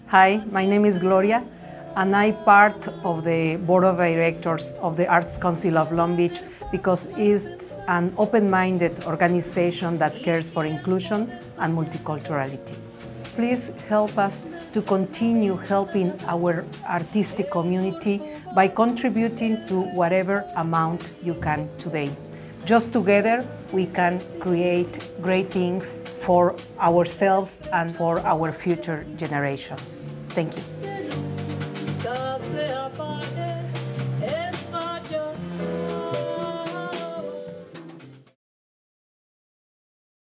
Hi, my name is Gloria, and I'm part of the Board of Directors of the Arts Council of Long Beach because it's an open-minded organization that cares for inclusion and multiculturality. Please help us to continue helping our artistic community by contributing to whatever amount you can today. Just together, we can create great things for ourselves and for our future generations. Thank you.